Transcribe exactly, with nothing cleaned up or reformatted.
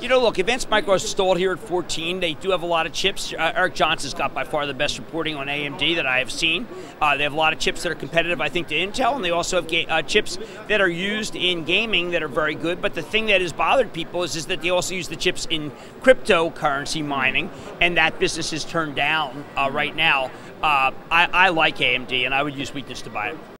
You know, look, Advanced Micro is stalled here at fourteen. They do have a lot of chips. Uh, Eric Johnson's got by far the best reporting on A M D that I have seen. Uh, they have a lot of chips that are competitive, I think, to Intel, and they also have ga uh, chips that are used in gaming that are very good. But the thing that has bothered people is, is that they also use the chips in cryptocurrency mining, and that business is turned down uh, right now. Uh, I, I like A M D, and I would use weakness to buy it.